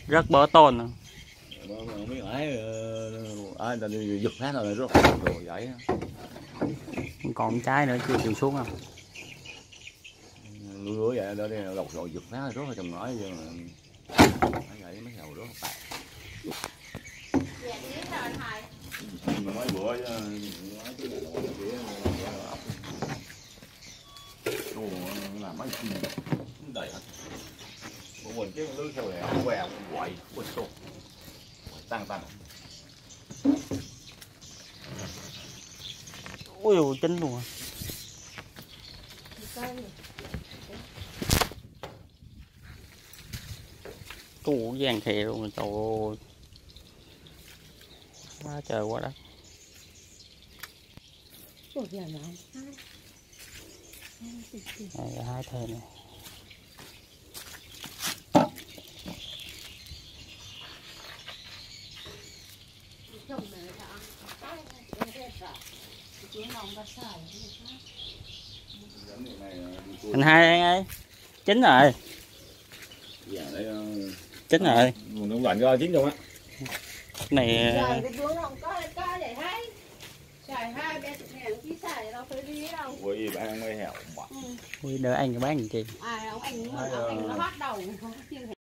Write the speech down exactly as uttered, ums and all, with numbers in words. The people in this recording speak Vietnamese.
Rất bó tồn à. Không biết ấy ai ta đi giật phát rồi rất rồi vậy. Còn trái nữa chưa chịu xuống không? Nuôi lúa vậy đó đi lột rồi giật phát rất là chồng nói chứ mà vậy mấy đầu rất tạt. Mấy bữa chứ làm mấy chim đầy hết. Của mình chứ lưới theo này không quẹo quậy quay xô tăng tăng. Ôi dồi, chín luôn à. Củ vàng khè luôn, trời ơi. Quá trời quá đất. Này hai thề này. Anh hai anh ơi, chín rồi. Dạ đấy Chín rồi. Nó lạnh coi chín luôn á. Cái này Ui bán mấy heo. Ui đợi anh bán gì chị. À ông anh nó bắt đầu